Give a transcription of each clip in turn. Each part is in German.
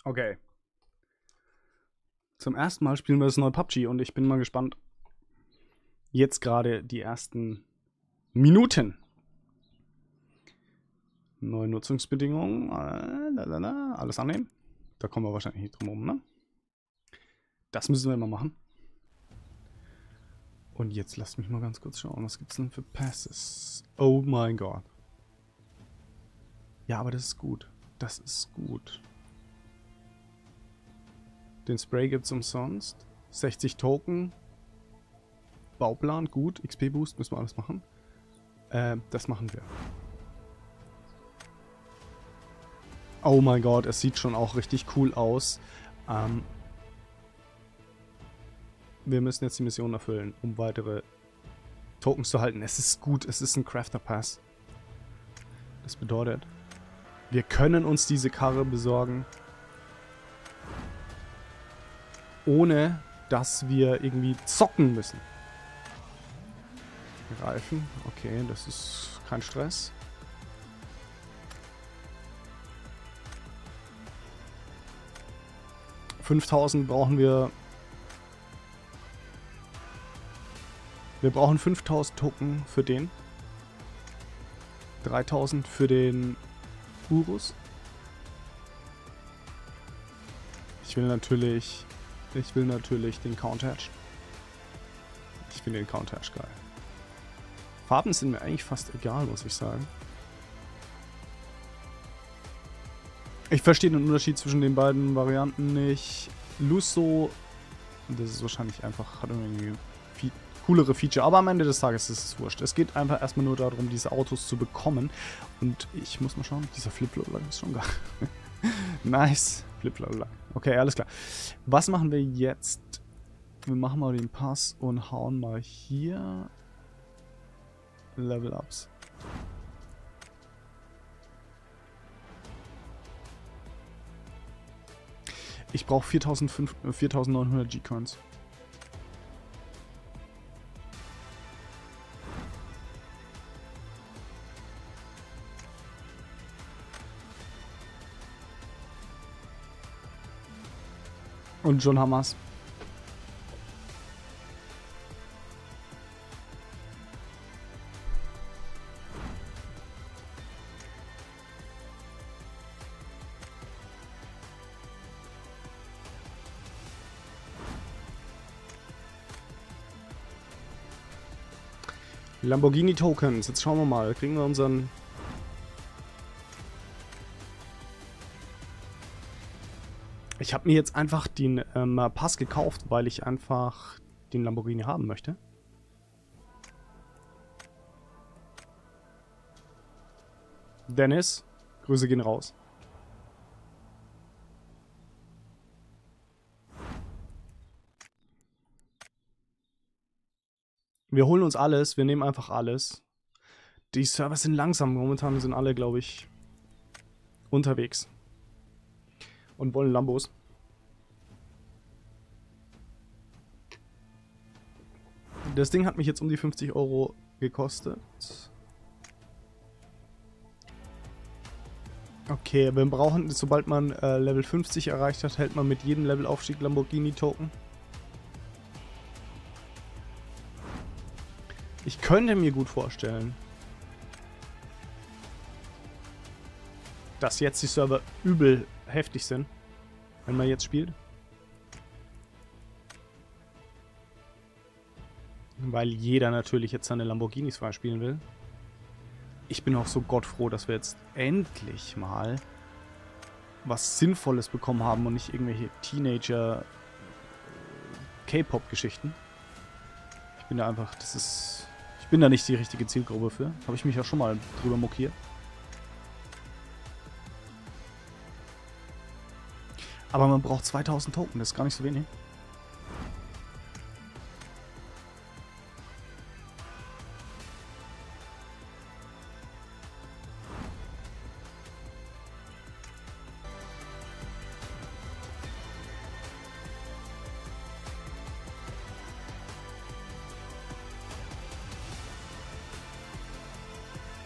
Okay. Zum ersten Mal spielen wir das neue PUBG und ich bin mal gespannt. Jetzt gerade die ersten Minuten. Neue Nutzungsbedingungen. Alles annehmen. Da kommen wir wahrscheinlich nicht drum herum, ne? Das müssen wir immer machen. Und jetzt lasst mich mal ganz kurz schauen. Was gibt's denn für Passes? Oh mein Gott. Ja, aber das ist gut. Das ist gut. Den Spray gibt's umsonst. 60 Token. Bauplan, gut. XP-Boost, müssen wir alles machen. Das machen wir. Oh mein Gott, es sieht schon auch richtig cool aus. Wir müssen jetzt die Mission erfüllen, um weitere Tokens zu halten. Es ist gut, es ist ein Crafter Pass. Das bedeutet, wir können uns diese Karre besorgen, ohne dass wir irgendwie zocken müssen. Reifen, okay, das ist kein Stress. $5.000 brauchen wir. Wir brauchen 5.000 Token für den. 3.000 für den Urus. Ich will natürlich den Countach. Ich finde den Countach geil. Farben sind mir eigentlich fast egal, muss ich sagen. Ich verstehe den Unterschied zwischen den beiden Varianten nicht. Lusso, das ist wahrscheinlich einfach, hat irgendwie coolere Feature, aber am Ende des Tages ist es wurscht. Es geht einfach erstmal nur darum, diese Autos zu bekommen. Und ich muss mal schauen, dieser Flip-Flop ist schon geil. Nice. Flip-Flop. Okay, alles klar. Was machen wir jetzt? Wir machen mal den Pass und hauen mal hier Level-Ups. Ich brauche 4.900 G-Coins. Und schon Hamas. Lamborghini Tokens. Jetzt schauen wir mal. Kriegen wir unseren... Ich habe mir jetzt einfach den Pass gekauft, weil ich einfach den Lamborghini haben möchte. Dennis, Grüße gehen raus. Wir holen uns alles, wir nehmen einfach alles. Die Server sind langsam, momentan sind alle, glaube ich, unterwegs. Und wollen Lambos. Das Ding hat mich jetzt um die 50 € gekostet. Okay, wir brauchen, sobald man Level 50 erreicht hat, hält man mit jedem Levelaufstieg Lamborghini-Token. Ich könnte mir gut vorstellen, dass jetzt die Server übel heftig sind, wenn man jetzt spielt. Weil jeder natürlich jetzt seine Lamborghinis freispielen will. Ich bin auch so gottfroh, dass wir jetzt endlich mal was Sinnvolles bekommen haben und nicht irgendwelche Teenager K-Pop-Geschichten. Ich bin da einfach, ich bin da nicht die richtige Zielgruppe für. Habe ich mich ja schon mal drüber mokiert. Aber man braucht 2.000 Token, das ist gar nicht so wenig.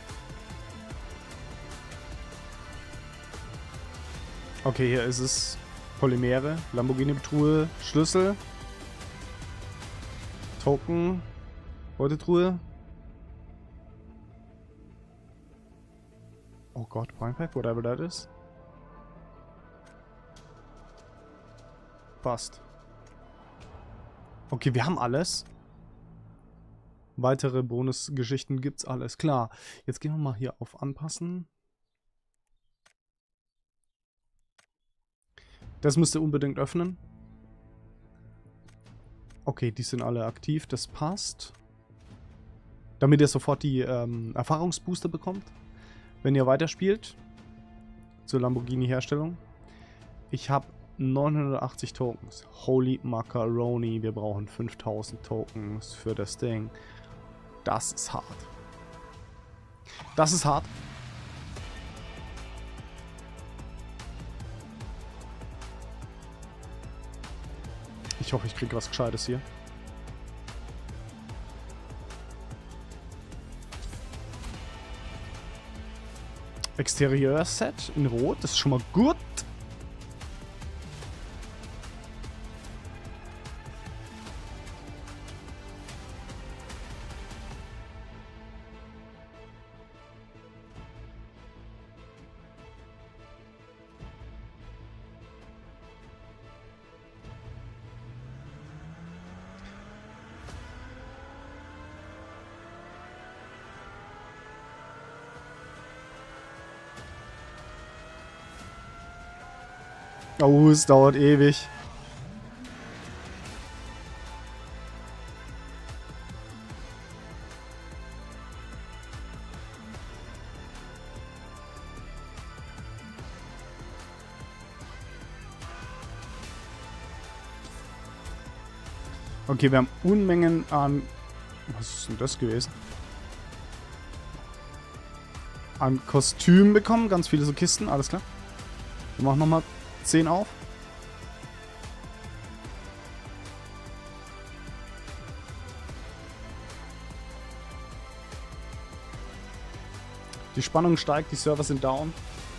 Okay, hier ist es. Polymere, Lamborghini-Truhe, Schlüssel, Token, Beutetruhe. Oh Gott, Prime Pack, whatever that is. Passt. Okay, wir haben alles. Weitere Bonusgeschichten gibt's alles. Klar. Jetzt gehen wir mal hier auf Anpassen. Das müsst ihr unbedingt öffnen. Okay, die sind alle aktiv. Das passt. Damit ihr sofort die Erfahrungsbooster bekommt. Wenn ihr weiterspielt. Zur Lamborghini-Herstellung. Ich habe 980 Tokens. Holy Macaroni. Wir brauchen 5000 Tokens für das Ding. Das ist hart. Das ist hart. Ich hoffe, ich kriege was Gescheites hier. Exterieur-Set in Rot. Das ist schon mal gut. Oh, es dauert ewig. Okay, wir haben Unmengen an... Was ist denn das gewesen? An Kostümen bekommen. Ganz viele so Kisten, alles klar. Wir machen nochmal 10 auf. Die Spannung steigt, die Server sind down.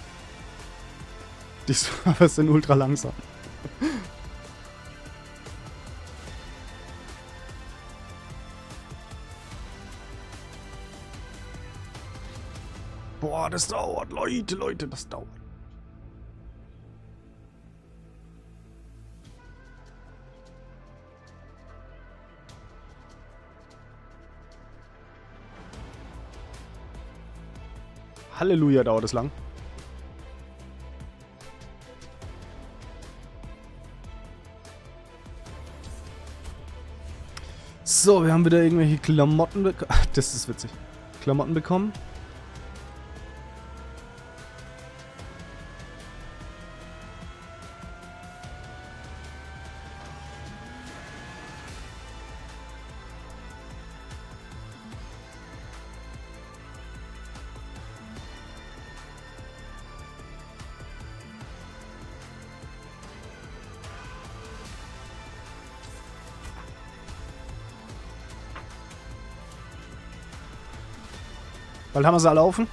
Die Server sind ultra langsam. Boah, das dauert, Leute, das dauert. Halleluja, dauert es lang. So, wir haben wieder irgendwelche Klamotten bekommen. Das ist witzig. Klamotten bekommen. Bald haben wir sie alle offen.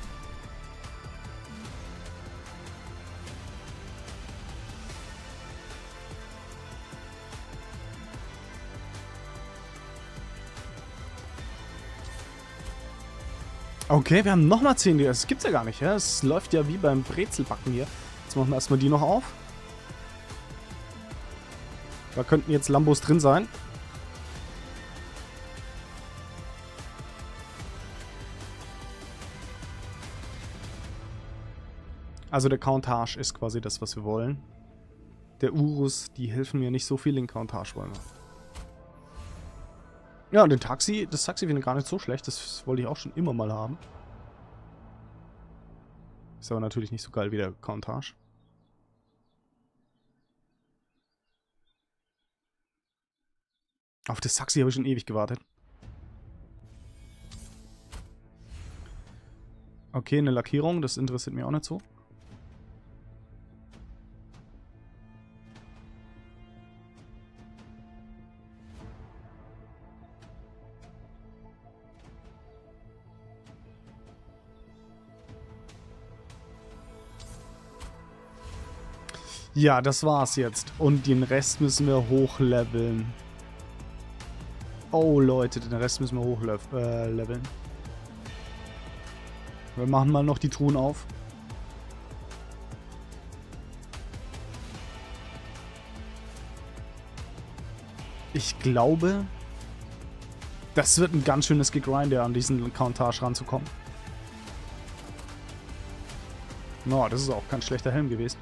Okay, wir haben nochmal 10. Das gibt's ja gar nicht. Ja? Es läuft ja wie beim Brezelbacken hier. Jetzt machen wir erstmal die noch auf. Da könnten jetzt Lambos drin sein. Also der Counttage ist quasi das, was wir wollen. Der Urus, die helfen mir nicht so viel, den Counttage wollen wir. Ja, und das Taxi finde ich gar nicht so schlecht. Das wollte ich auch schon immer mal haben. Ist aber natürlich nicht so geil wie der Counttage. Auf das Taxi habe ich schon ewig gewartet. Okay, eine Lackierung, das interessiert mich auch nicht so. Ja, das war's jetzt. Und den Rest müssen wir hochleveln. Oh, Leute, den Rest müssen wir hochleveln. Wir machen mal noch die Truhen auf. Ich glaube, das wird ein ganz schönes Gegrinder, an diesen Counttage ranzukommen. No, das ist auch kein schlechter Helm gewesen.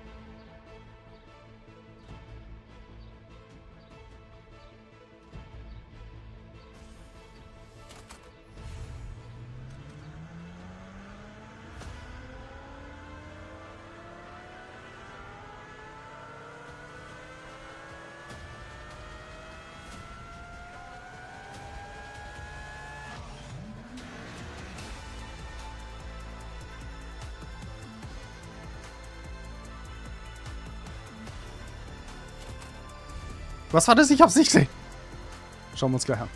Was war das? Ich hab's nicht gesehen. Schauen wir uns gleich an.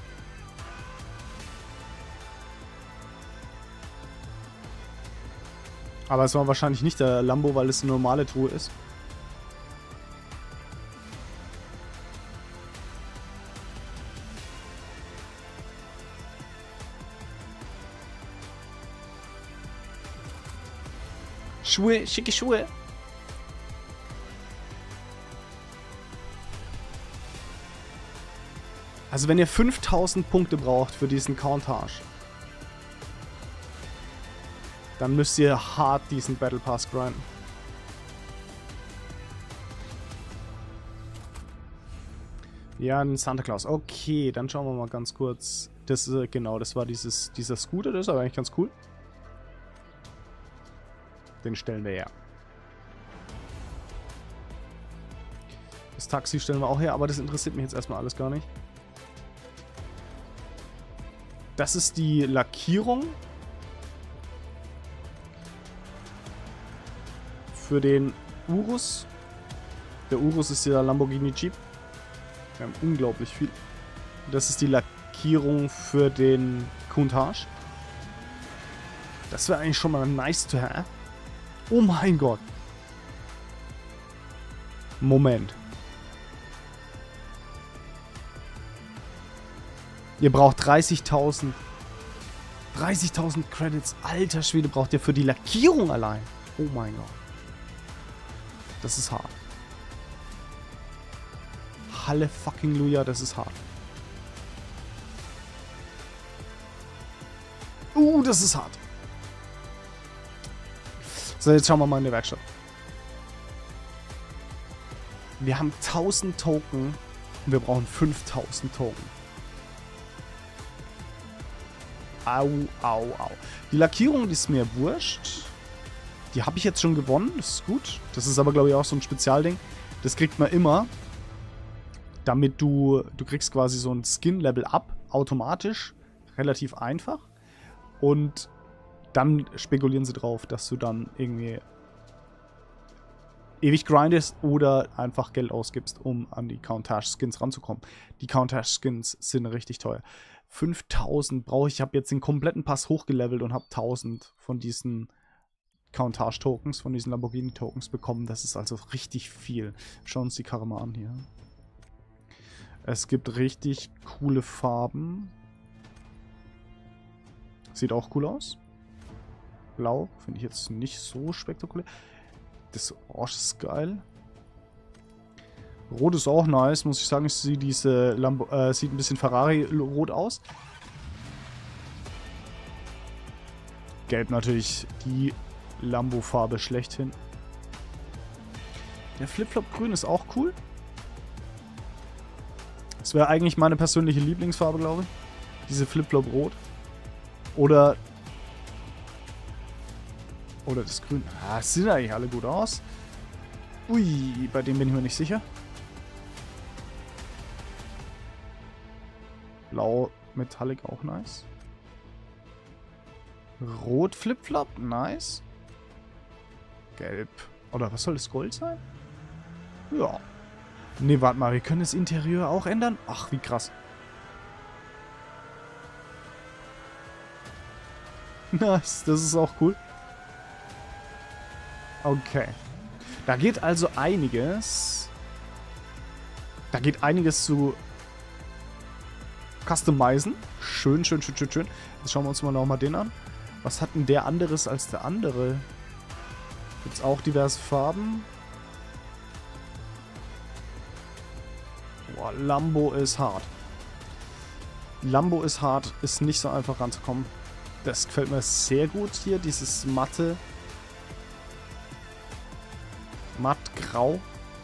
Aber es war wahrscheinlich nicht der Lambo, weil es eine normale Truhe ist. Schuhe, schicke Schuhe. Also wenn ihr 5000 Punkte braucht für diesen Counttage, dann müsst ihr hart diesen Battle Pass grinden. Ja, ein Santa Claus. Okay, dann schauen wir mal ganz kurz. Das genau, das war dieser Scooter, das ist aber eigentlich ganz cool. Den stellen wir her. Das Taxi stellen wir auch her, aber das interessiert mich jetzt erstmal alles gar nicht. Das ist die Lackierung für den Urus. Der Urus ist der Lamborghini Jeep. Wir haben unglaublich viel. Das ist die Lackierung für den Countach. Das wäre eigentlich schon mal nice to have. Oh mein Gott. Moment. Ihr braucht 30.000. 30.000 Credits. Alter Schwede, braucht ihr für die Lackierung allein. Oh mein Gott. Das ist hart. Halle fucking Luja, das ist hart. Das ist hart. So, jetzt schauen wir mal in die Werkstatt. Wir haben 1000 Token und wir brauchen 5000 Token. Au, au, au. Die Lackierung, die ist mir wurscht. Die habe ich jetzt schon gewonnen. Das ist gut. Das ist aber, glaube ich, auch so ein Spezialding. Das kriegt man immer. Damit du kriegst quasi so ein Skin-Level-Up automatisch. Relativ einfach. Und dann spekulieren sie drauf, dass du dann irgendwie ewig grindest oder einfach Geld ausgibst, um an die Countach-Skins ranzukommen. Die Countach-Skins sind richtig teuer. 5000 brauche ich. Ich habe jetzt den kompletten Pass hochgelevelt und habe 1000 von diesen Countach-Tokens, von diesen Lamborghini-Tokens bekommen. Das ist also richtig viel. Schauen uns die Karre mal an hier. Es gibt richtig coole Farben. Sieht auch cool aus. Blau finde ich jetzt nicht so spektakulär. Das Orange ist geil. Rot ist auch nice, muss ich sagen. Ich sehe diese sieht ein bisschen Ferrari-Rot aus. Gelb natürlich die Lambo-Farbe schlechthin. Der Flipflop Grün ist auch cool. Das wäre eigentlich meine persönliche Lieblingsfarbe, glaube ich. Diese Flipflop Rot. Oder das Grün. Ah, es sehen eigentlich alle gut aus. Ui, bei dem bin ich mir nicht sicher. Blau Metallic auch nice. Rot Flipflop, nice. Gelb. Oder was soll das, Gold sein? Ja. Ne, warte mal, wir können das Interieur auch ändern? Ach, wie krass. Nice, das ist auch cool. Okay. Da geht also einiges. Da geht einiges zu customizen. Schön, schön, schön, schön, schön. Jetzt schauen wir uns mal nochmal den an. Was hat denn der anderes als der andere? Gibt es auch diverse Farben? Boah, Lambo ist hart. Lambo ist hart, ist nicht so einfach ranzukommen. Das gefällt mir sehr gut hier, dieses matte. Mattgrau.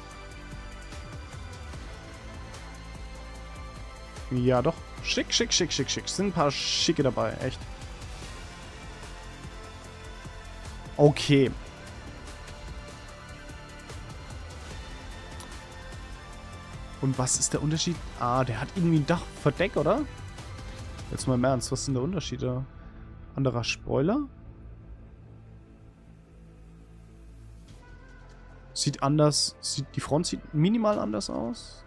Ja, doch. Schick, schick, schick, schick, schick. Sind ein paar schicke dabei, echt. Okay. Und was ist der Unterschied? Ah, der hat irgendwie ein Dachverdeck, oder? Jetzt mal im Ernst, was ist denn der Unterschied da? Anderer Spoiler? Sieht anders... Die Front sieht minimal anders aus.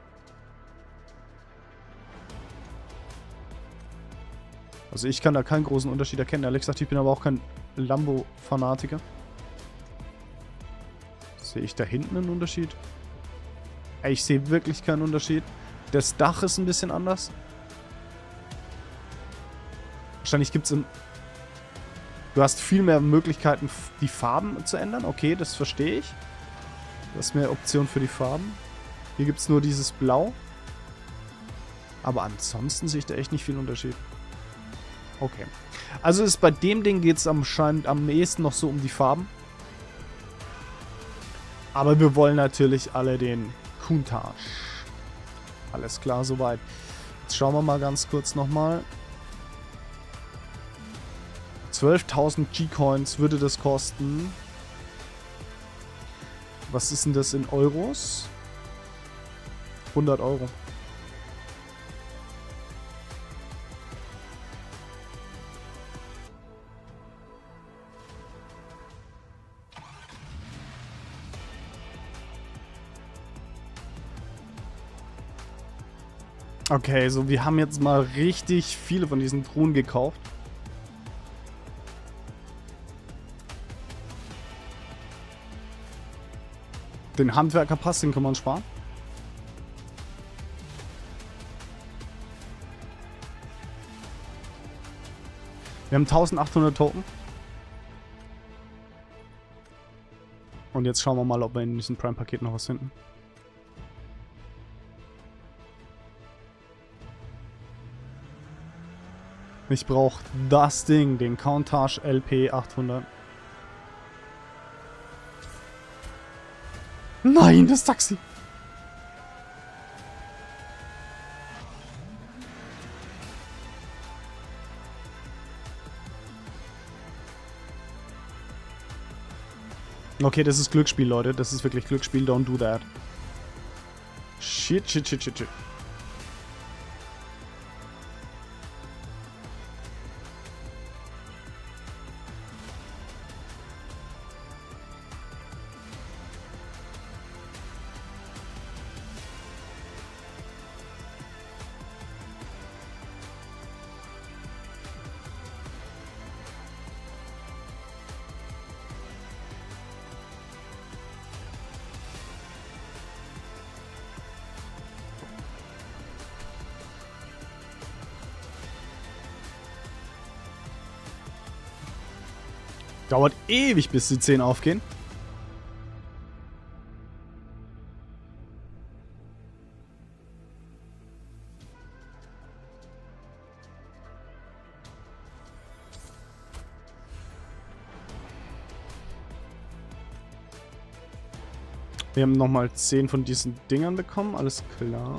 Also ich kann da keinen großen Unterschied erkennen. Ehrlich gesagt, ich bin aber auch kein Lambo-Fanatiker. Sehe ich da hinten einen Unterschied? Ich sehe wirklich keinen Unterschied. Das Dach ist ein bisschen anders. Wahrscheinlich gibt es im... Du hast viel mehr Möglichkeiten, die Farben zu ändern. Okay, das verstehe ich. Du hast mehr Optionen für die Farben. Hier gibt es nur dieses Blau. Aber ansonsten sehe ich da echt nicht viel Unterschied. Okay. Also ist bei dem Ding geht es anscheinend am ehesten noch so um die Farben. Aber wir wollen natürlich alle den Countach. Alles klar, soweit. Jetzt schauen wir mal ganz kurz nochmal. 12.000 G-Coins würde das kosten. Was ist denn das in Euros? 100 Euro. Okay, so wir haben jetzt mal richtig viele von diesen Truhen gekauft. Den Handwerkerpass, den kann man sparen. Wir haben 1800 Token. Und jetzt schauen wir mal, ob wir in diesem Prime-Paket noch was finden. Ich brauche das Ding, den Countach LP 800. Nein, das Taxi! Okay, das ist Glücksspiel, Leute. Das ist wirklich Glücksspiel. Don't do that. Shit, shit, shit, shit, shit. Dauert ewig, bis die 10 aufgehen. Wir haben nochmal 10 von diesen Dingern bekommen, alles klar.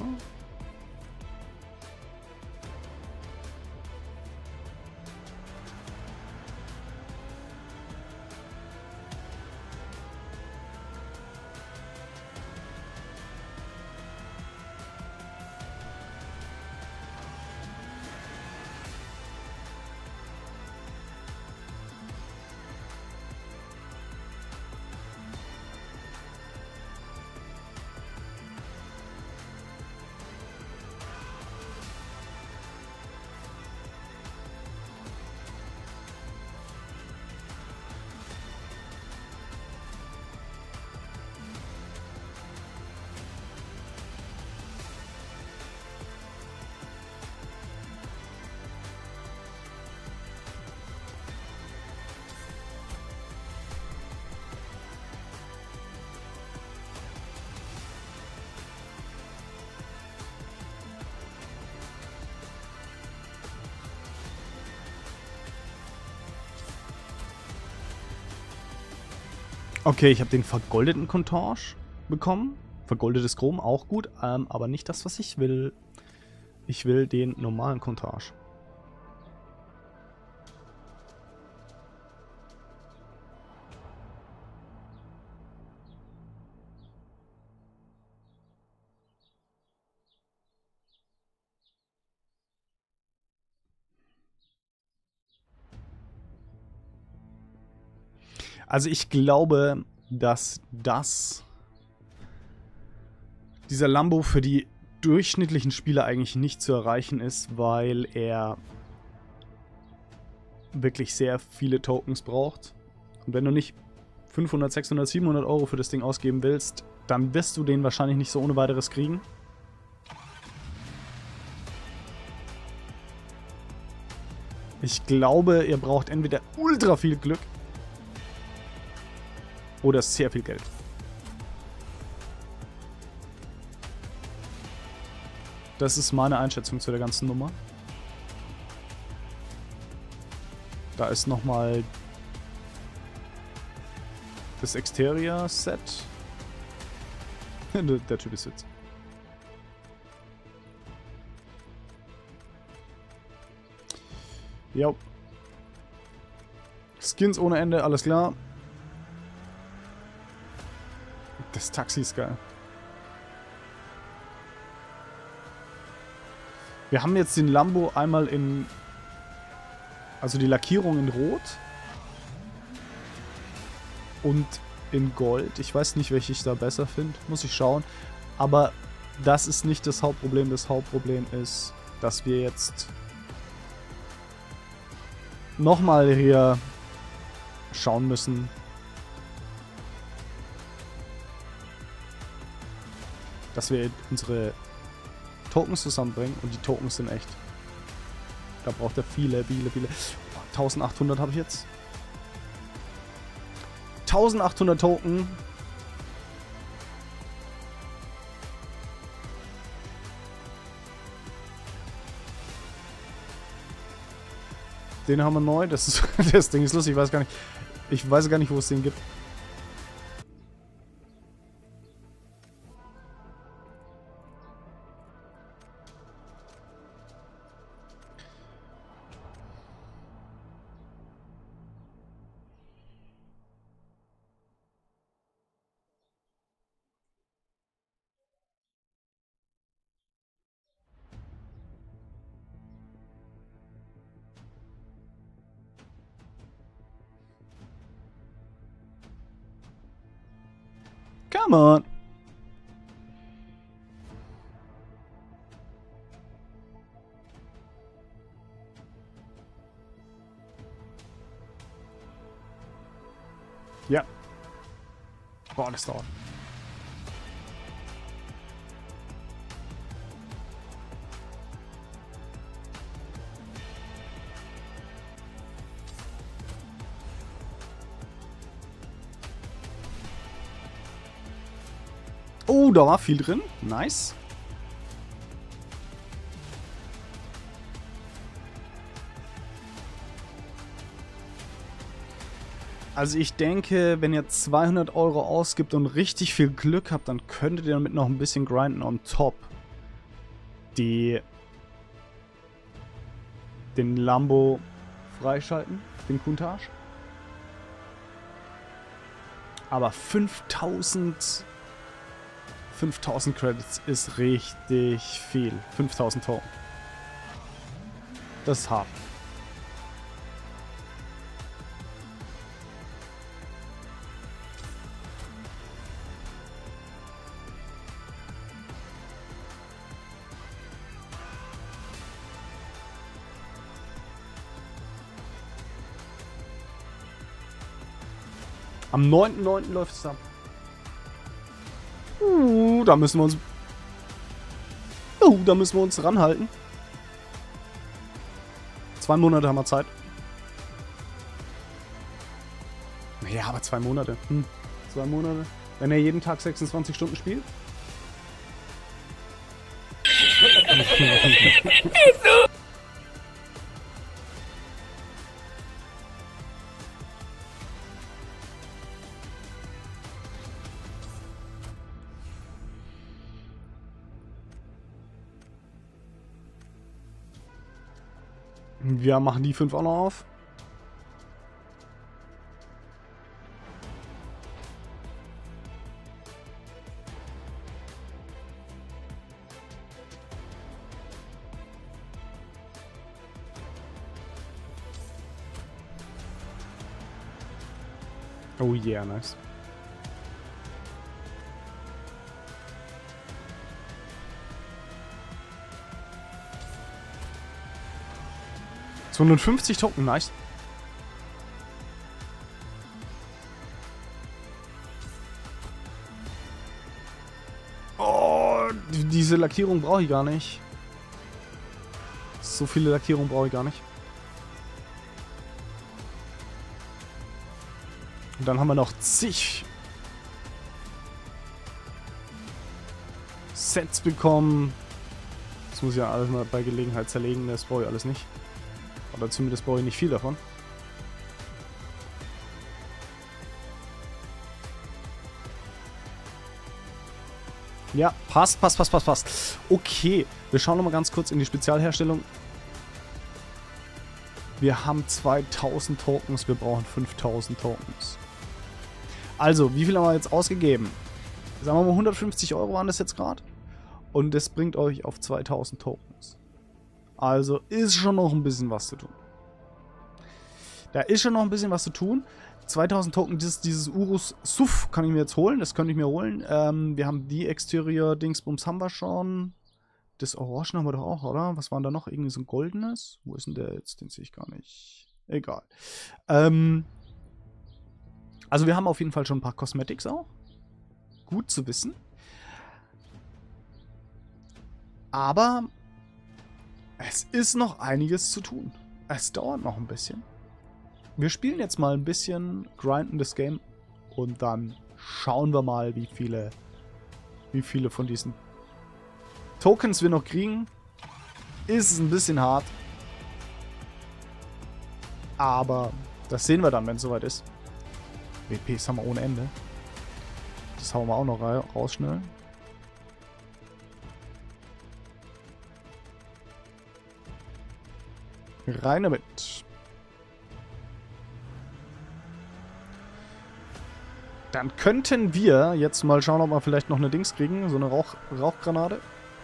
Okay, ich habe den vergoldeten Countach bekommen. Vergoldetes Chrom, auch gut. Aber nicht das, was ich will. Ich will den normalen Countach. Also ich glaube, dass dieser Lambo für die durchschnittlichen Spieler eigentlich nicht zu erreichen ist, weil er wirklich sehr viele Tokens braucht. Und wenn du nicht 500, 600, 700 Euro für das Ding ausgeben willst, dann wirst du den wahrscheinlich nicht so ohne weiteres kriegen. Ich glaube, ihr braucht entweder ultra viel Glück oder sehr viel Geld. Das ist meine Einschätzung zu der ganzen Nummer. Da ist nochmal das Exterior-Set. Der Typ ist jetzt. Jo. Skins ohne Ende, alles klar. Das Taxi ist geil. Wir haben jetzt den Lambo einmal in... Also die Lackierung in Rot. Und in Gold. Ich weiß nicht, welche ich da besser finde. Muss ich schauen. Aber das ist nicht das Hauptproblem. Das Hauptproblem ist, dass wir jetzt nochmal hier schauen müssen. Dass wir unsere Tokens zusammenbringen. Und die Tokens sind echt. Da braucht er viele. 1800 habe ich jetzt. 1800 Token. Den haben wir neu. Das Ding ist lustig. Ich weiß gar nicht, wo es den gibt. Come on. Ja. Boah, das dauert. Oh, da war viel drin. Nice. Also ich denke, wenn ihr 200 Euro ausgibt und richtig viel Glück habt, dann könntet ihr damit noch ein bisschen grinden on top. Den Lambo freischalten, den Countach. Aber 5000 Credits ist richtig viel. 5000 Token. Das ist hart. Am 9.9. läuft es ab. Da müssen wir uns... da müssen wir uns ranhalten. 2 Monate haben wir Zeit. Naja, aber 2 Monate. 2 Monate. Wenn er jeden Tag 26 Stunden spielt. Wir machen die 5 auch noch auf. Oh yeah, nice. ...250 Token, nice. Oh, diese Lackierung brauche ich gar nicht. So viele Lackierungen brauche ich gar nicht. Und dann haben wir noch zig Sets bekommen. Das muss ich ja alles mal bei Gelegenheit zerlegen, das brauche ich alles nicht. Oder zumindest brauche ich nicht viel davon. Ja, passt. Okay, wir schauen nochmal ganz kurz in die Spezialherstellung. Wir haben 2000 Tokens, wir brauchen 5000 Tokens. Also, wie viel haben wir jetzt ausgegeben? Sagen wir mal 150 Euro waren das jetzt gerade. Und das bringt euch auf 2000 Tokens. Also ist schon noch ein bisschen was zu tun. Da ist schon noch ein bisschen was zu tun. 2000 Token, dieses Urus Suff kann ich mir jetzt holen. Das könnte ich mir holen. Wir haben die Exterior-Dingsbums haben wir schon. Das Orange haben wir doch auch, oder? Was war da noch? Irgendwie so ein goldenes? Wo ist denn der jetzt? Den sehe ich gar nicht. Egal. Also wir haben auf jeden Fall schon ein paar Cosmetics auch. Gut zu wissen. Aber es ist noch einiges zu tun. Es dauert noch ein bisschen. Wir spielen jetzt mal ein bisschen, grinden das Game und dann schauen wir mal, wie viele von diesen Tokens wir noch kriegen. Ist ein bisschen hart. Aber das sehen wir dann, wenn es soweit ist. WPs haben wir ohne Ende. Das hauen wir auch noch raus schnell. Rein damit. Dann könnten wir jetzt mal schauen, ob wir vielleicht noch eine Dings kriegen. So eine Rauchgranate.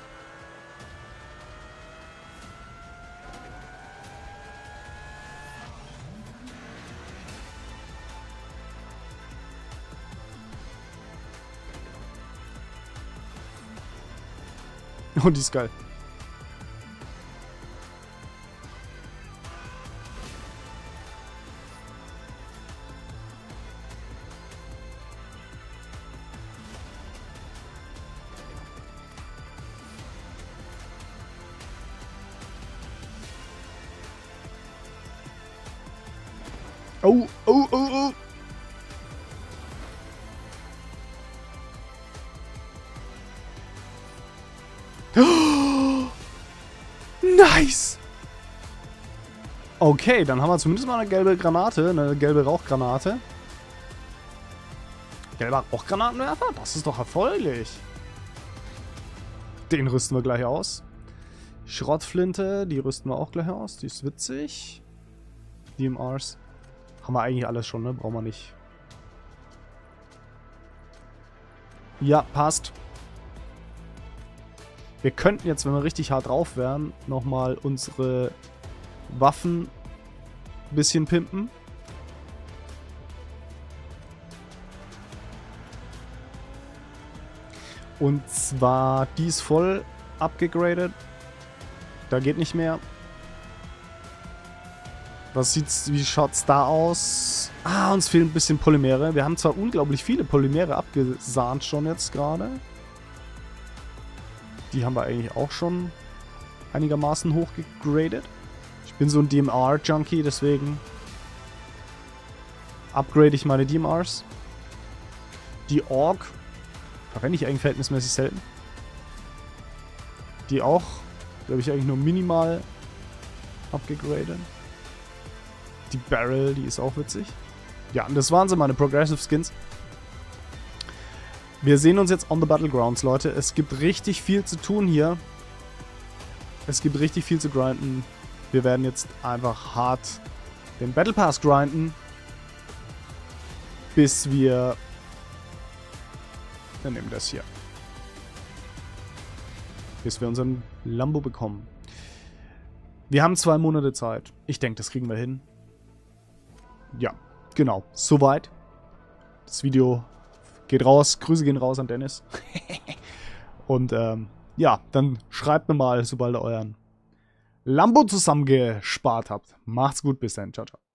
Oh, die ist geil. Oh, oh, oh, oh. Nice! Okay, dann haben wir zumindest mal eine gelbe Granate, eine gelbe Rauchgranate. Gelber Rauchgranatenwerfer? Das ist doch erfreulich. Den rüsten wir gleich aus. Schrottflinte, die rüsten wir auch gleich aus. Die ist witzig. DMRs. Haben wir eigentlich alles schon, ne? Brauchen wir nicht. Ja, passt. Wir könnten jetzt, wenn wir richtig hart drauf wären, nochmal unsere Waffen ein bisschen pimpen. Und zwar, die ist voll abgegradet. Da geht nicht mehr. Wie schaut's da aus? Ah, uns fehlen ein bisschen Polymere. Wir haben zwar unglaublich viele Polymere abgesahnt schon jetzt gerade. Die haben wir eigentlich auch schon einigermaßen hochgegradet. Ich bin so ein DMR-Junkie, deswegen upgrade ich meine DMRs. Die Org verwende ich eigentlich verhältnismäßig selten. Die auch. Die habe ich eigentlich nur minimal abgegradet. Die Barrel, die ist auch witzig. Ja, und das waren so meine Progressive Skins. Wir sehen uns jetzt on the Battlegrounds, Leute. Es gibt richtig viel zu tun hier. Es gibt richtig viel zu grinden. Wir werden jetzt einfach hart den Battle Pass grinden, bis wir... Wir nehmen das hier. Bis wir unseren Lambo bekommen. Wir haben 2 Monate Zeit. Ich denke, das kriegen wir hin. Ja, genau. Soweit. Das Video geht raus. Grüße gehen raus an Dennis. Und ja, dann schreibt mir mal, sobald ihr euren Lambo zusammengespart habt. Macht's gut, bis dann. Ciao, ciao.